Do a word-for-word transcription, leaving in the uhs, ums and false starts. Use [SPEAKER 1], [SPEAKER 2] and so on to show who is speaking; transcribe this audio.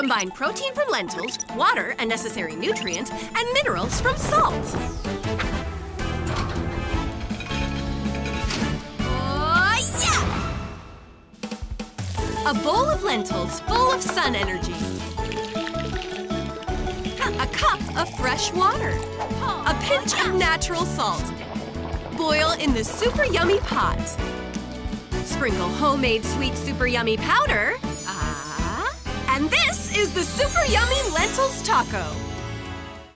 [SPEAKER 1] Combine protein from lentils, water and necessary nutrients, and minerals from salt. Oh, yeah! A bowl of lentils full of sun energy. A cup of fresh water. A pinch of natural salt. Boil in the super yummy pot. Sprinkle homemade sweet super yummy powder. Ah. And this is the super yummy lentils taco.